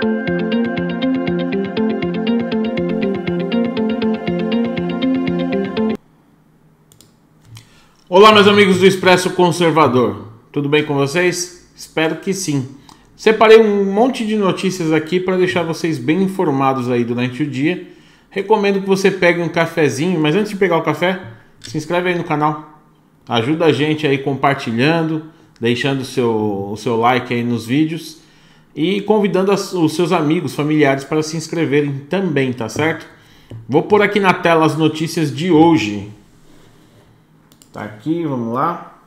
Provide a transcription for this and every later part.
Olá, meus amigos do Expresso Conservador, tudo bem com vocês? Espero que sim. Separei um monte de notícias aqui para deixar vocês bem informados aí durante o dia. Recomendo que você pegue um cafezinho, mas antes de pegar o café, se inscreve aí no canal. Ajuda a gente aí compartilhando, deixando o seu like aí nos vídeos e convidando os seus amigos, familiares para se inscreverem também, tá certo? Vou pôr aqui na tela as notícias de hoje. Tá aqui, vamos lá.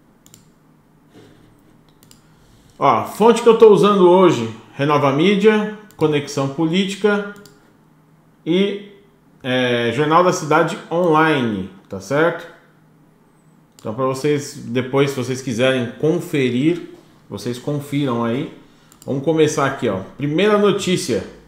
Ó, fonte que eu estou usando hoje: Renova Mídia, Conexão Política e Jornal da Cidade Online, tá certo? Então, para vocês, depois, se vocês quiserem conferir, vocês confiram aí. Vamos começar aqui, ó. Primeira notícia.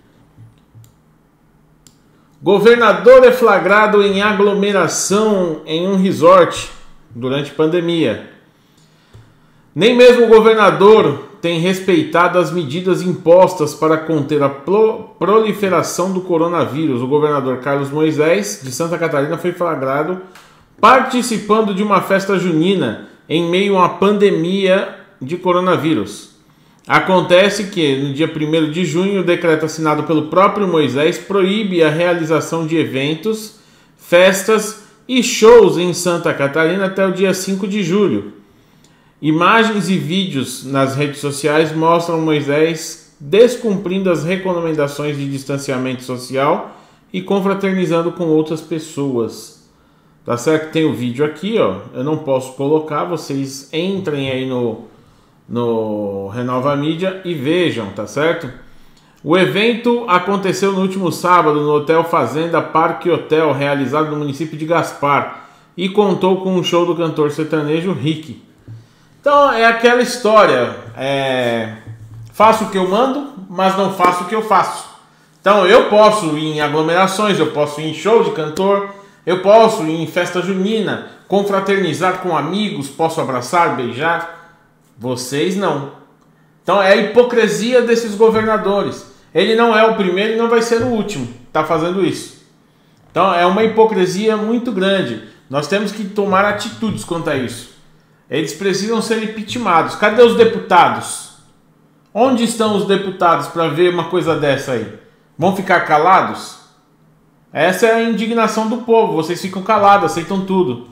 Governador é flagrado em aglomeração em um resort durante pandemia. Nem mesmo o governador tem respeitado as medidas impostas para conter a proliferação do coronavírus. O governador Carlos Moisés, de Santa Catarina, foi flagrado participando de uma festa junina em meio a uma pandemia de coronavírus. Acontece que, no dia 1º de junho, o decreto assinado pelo próprio Moisés proíbe a realização de eventos, festas e shows em Santa Catarina até o dia 5 de julho. Imagens e vídeos nas redes sociais mostram Moisés descumprindo as recomendações de distanciamento social e confraternizando com outras pessoas. Tá certo? Tem o vídeo aqui, ó. Eu não posso colocar, vocês entrem aí no Renova Mídia e vejam, tá certo? O evento aconteceu no último sábado no Hotel Fazenda Parque Hotel, realizado no município de Gaspar, e contou com um show do cantor sertanejo Rick. Então é aquela história, faço o que eu mando, mas não faço o que eu faço. Então eu posso ir em aglomerações, eu posso ir em show de cantor, eu posso ir em festa junina, confraternizar com amigos, posso abraçar, beijar. Vocês não. Então é a hipocrisia desses governadores. Ele não é o primeiro e não vai ser o último tá fazendo isso. Então é uma hipocrisia muito grande. Nós temos que tomar atitudes quanto a isso. Eles precisam ser impeachmentados. Cadê os deputados? Onde estão os deputados para ver uma coisa dessa aí? Vão ficar calados? Essa é a indignação do povo. Vocês ficam calados, aceitam tudo.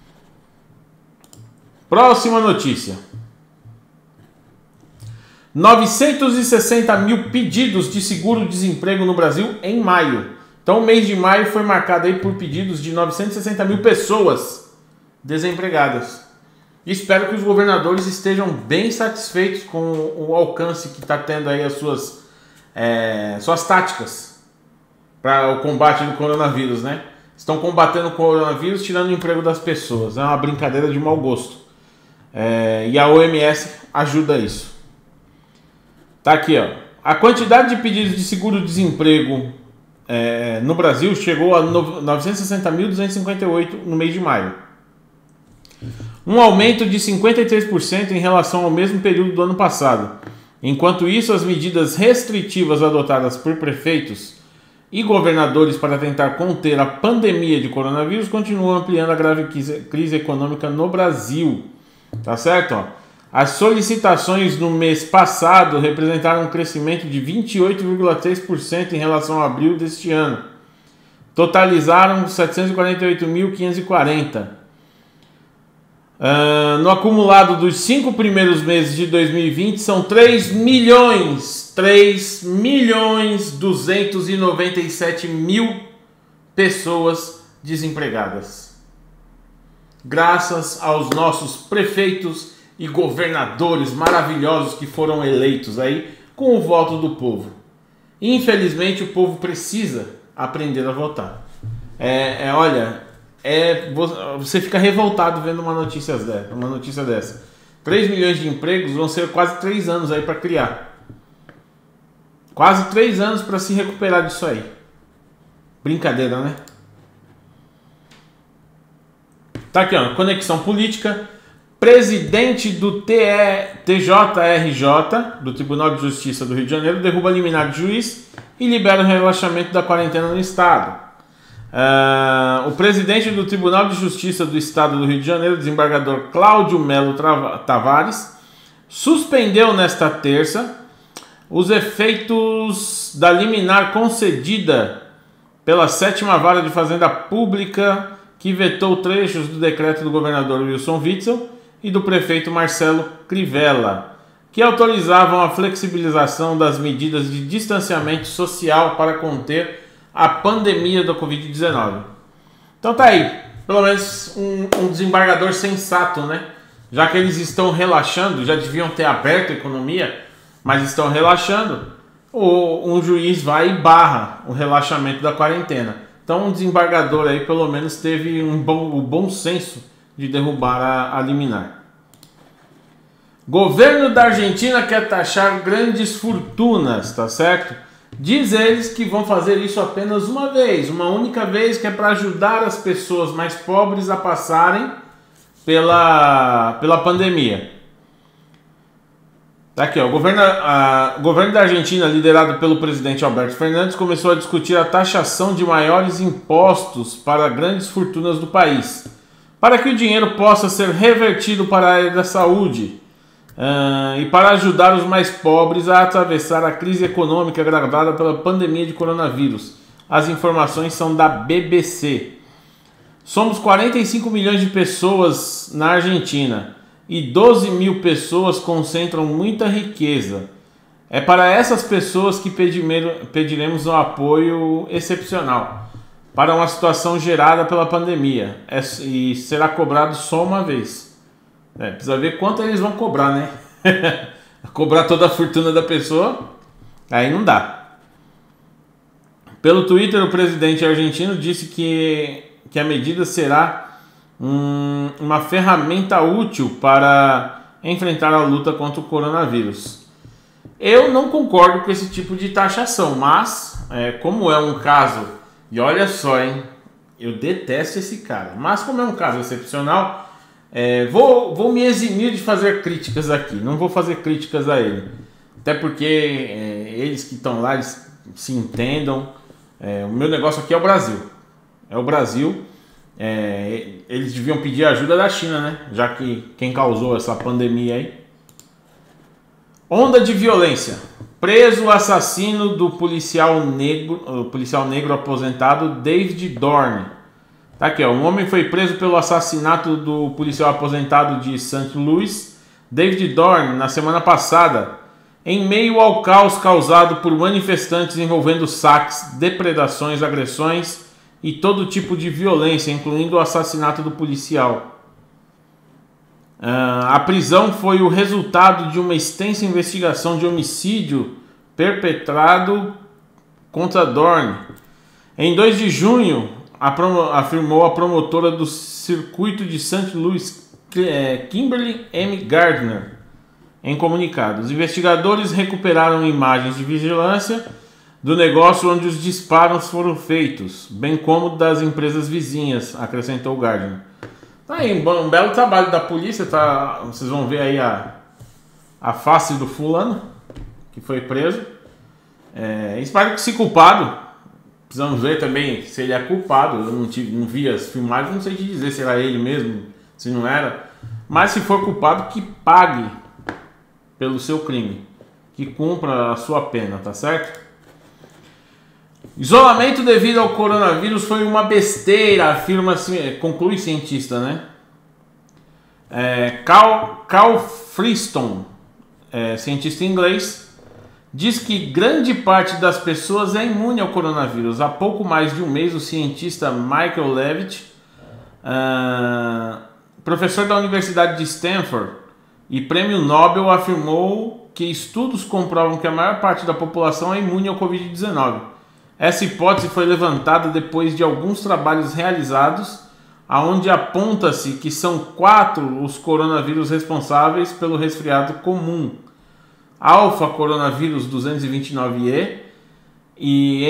Próxima notícia. 960 mil pedidos de seguro-desemprego no Brasil em maio. Então o mês de maio foi marcado aí por pedidos de 960 mil pessoas desempregadas. Espero que os governadores estejam bem satisfeitos com o alcance que está tendo aí as suas táticas para o combate do coronavírus, né? Estão combatendo o coronavírus, tirando o emprego das pessoas. É uma brincadeira de mau gosto. E a OMS ajuda isso. Tá aqui, ó. A quantidade de pedidos de seguro-desemprego no Brasil chegou a 960.258 no mês de maio. Um aumento de 53% em relação ao mesmo período do ano passado. Enquanto isso, as medidas restritivas adotadas por prefeitos e governadores para tentar conter a pandemia de coronavírus continuam ampliando a grave crise econômica no Brasil. Tá certo? Ó. As solicitações no mês passado representaram um crescimento de 28,3% em relação a abril deste ano. Totalizaram 748.540. No acumulado dos 5 primeiros meses de 2020, são 3.297.000 pessoas desempregadas. Graças aos nossos prefeitos e governadores maravilhosos que foram eleitos aí com o voto do povo. Infelizmente o povo precisa aprender a votar. Você fica revoltado vendo uma notícia dessa. 3 milhões de empregos vão ser quase 3 anos aí para criar. Quase 3 anos para se recuperar disso aí. Brincadeira, né? Tá aqui, ó, Conexão Política. Presidente do TJRJ, do Tribunal de Justiça do Rio de Janeiro, derruba liminar de juiz e libera o relaxamento da quarentena no Estado. O presidente do Tribunal de Justiça do Estado do Rio de Janeiro, desembargador Cláudio Melo Tavares, suspendeu nesta terça os efeitos da liminar concedida pela 7ª Vara de Fazenda Pública, que vetou trechos do decreto do governador Wilson Witzel e do prefeito Marcelo Crivella, que autorizavam a flexibilização das medidas de distanciamento social para conter a pandemia da Covid-19. Então tá aí, pelo menos um desembargador sensato, né? Já que eles estão relaxando, já deviam ter aberto a economia, mas estão relaxando, um juiz vai e barra o relaxamento da quarentena. Então um desembargador aí pelo menos teve o bom senso de derrubar a liminar. Governo da Argentina quer taxar grandes fortunas, tá certo? Diz eles que vão fazer isso apenas uma vez, uma única vez, que é para ajudar as pessoas mais pobres a passarem pela pandemia. Tá aqui, ó. O governo da Argentina, liderado pelo presidente Alberto Fernandes, começou a discutir a taxação de maiores impostos para grandes fortunas do país, para que o dinheiro possa ser revertido para a área da saúde e para ajudar os mais pobres a atravessar a crise econômica agravada pela pandemia de coronavírus. As informações são da BBC. Somos 45 milhões de pessoas na Argentina e 12 mil pessoas concentram muita riqueza. É para essas pessoas que pediremos um apoio excepcional para uma situação gerada pela pandemia e será cobrado só uma vez. Precisa ver quanto eles vão cobrar, né? Cobrar toda a fortuna da pessoa, aí não dá. Pelo Twitter, o presidente argentino disse que a medida será uma ferramenta útil para enfrentar a luta contra o coronavírus. Eu não concordo com esse tipo de taxação, mas como é um caso, e olha só, hein, eu detesto esse cara, mas como é um caso excepcional, vou me eximir de fazer críticas aqui, não vou fazer críticas a ele, até porque eles que estão lá, eles se entendam. O meu negócio aqui é o Brasil. Eles deviam pedir ajuda da China, né? Já que quem causou essa pandemia aí. Onda de violência. Preso o assassino do policial negro aposentado David Dorn. Tá aqui, ó. Um homem foi preso pelo assassinato do policial aposentado de St. Louis, David Dorn, na semana passada, em meio ao caos causado por manifestantes envolvendo saques, depredações, agressões e todo tipo de violência, incluindo o assassinato do policial. A prisão foi o resultado de uma extensa investigação de homicídio perpetrado contra Dorn. Em 2 de junho, afirmou a promotora do circuito de St. Louis, Kimberly M. Gardner, em comunicado. Os investigadores recuperaram imagens de vigilância do negócio onde os disparos foram feitos, bem como das empresas vizinhas, acrescentou Gardner. Tá aí, um belo trabalho da polícia, tá? Vocês vão ver aí a face do fulano que foi preso. Espero que se culpado, precisamos ver também se ele é culpado. Eu não vi as filmagens, não sei te dizer se era ele mesmo, se não era. Mas se for culpado, que pague pelo seu crime, que cumpra a sua pena, tá certo? Isolamento devido ao coronavírus foi uma besteira, afirma, conclui cientista, né? Carl Friston, cientista inglês, diz que grande parte das pessoas é imune ao coronavírus. Há pouco mais de um mês, o cientista Michael Levitt, professor da Universidade de Stanford e prêmio Nobel, afirmou que estudos comprovam que a maior parte da população é imune ao Covid-19. Essa hipótese foi levantada depois de alguns trabalhos realizados, onde aponta-se que são 4 os coronavírus responsáveis pelo resfriado comum: alfa coronavírus 229E e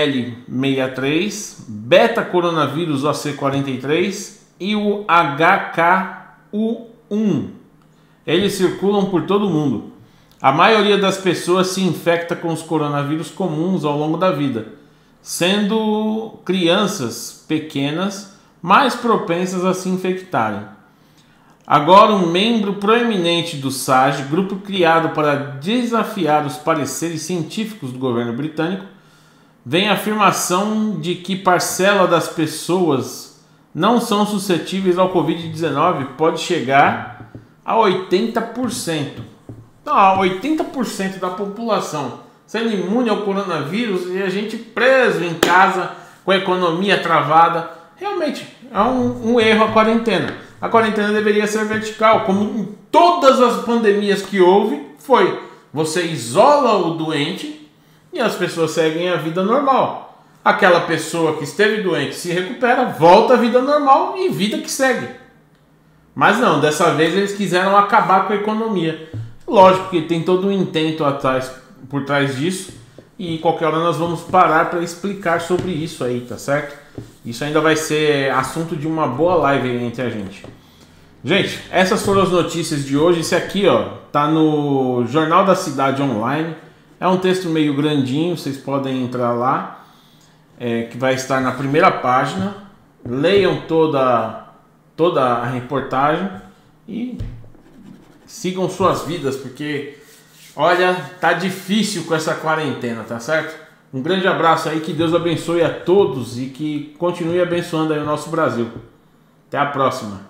NL63, beta coronavírus OC43 e o 1. Eles circulam por todo o mundo. A maioria das pessoas se infecta com os coronavírus comuns ao longo da vida, sendo crianças pequenas mais propensas a se infectarem. Agora, um membro proeminente do SAGE, grupo criado para desafiar os pareceres científicos do governo britânico, vem a afirmação de que parcela das pessoas não são suscetíveis ao Covid-19 pode chegar a 80%. Então, 80% da população sendo imune ao coronavírus e a gente preso em casa com a economia travada. Realmente é um erro a quarentena. A quarentena deveria ser vertical, como em todas as pandemias que houve, foi. Você isola o doente e as pessoas seguem a vida normal. Aquela pessoa que esteve doente se recupera, volta à vida normal e vida que segue. Mas não, dessa vez eles quiseram acabar com a economia. Lógico que tem todo um intento por trás disso e qualquer hora nós vamos parar para explicar sobre isso aí, tá certo? Isso ainda vai ser assunto de uma boa live entre a gente. Gente, essas foram as notícias de hoje. Esse aqui, ó, tá no Jornal da Cidade Online. É um texto meio grandinho, vocês podem entrar lá, que vai estar na primeira página. Leiam toda a reportagem e sigam suas vidas, porque olha, tá difícil com essa quarentena, tá certo? Um grande abraço aí, que Deus abençoe a todos e que continue abençoando aí o nosso Brasil. Até a próxima.